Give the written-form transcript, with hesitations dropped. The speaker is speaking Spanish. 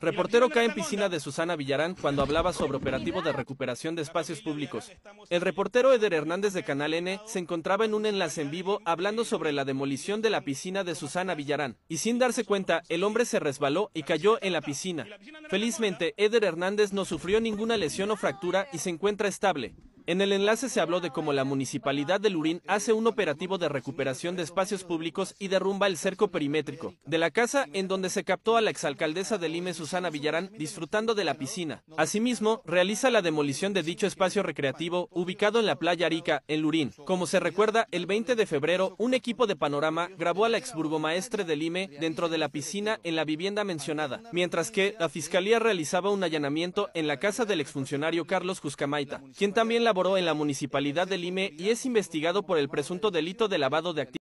Reportero cae en piscina de Susana Villarán cuando hablaba sobre operativo de recuperación de espacios públicos. El reportero Eder Hernández de Canal N se encontraba en un enlace en vivo hablando sobre la demolición de la piscina de Susana Villarán. Y sin darse cuenta, el hombre se resbaló y cayó en la piscina. Felizmente, Eder Hernández no sufrió ninguna lesión o fractura y se encuentra estable. En el enlace se habló de cómo la Municipalidad de Lurín hace un operativo de recuperación de espacios públicos y derrumba el cerco perimétrico de la casa en donde se captó a la exalcaldesa de Lime, Susana Villarán, disfrutando de la piscina. Asimismo, realiza la demolición de dicho espacio recreativo ubicado en la playa Arica, en Lurín. Como se recuerda, el 20 de febrero, un equipo de Panorama grabó a la exburgomaestre de Lime dentro de la piscina en la vivienda mencionada, mientras que la Fiscalía realizaba un allanamiento en la casa del exfuncionario Carlos Cuscamaita, quien también laboró en la Municipalidad de Lime y es investigado por el presunto delito de lavado de activos.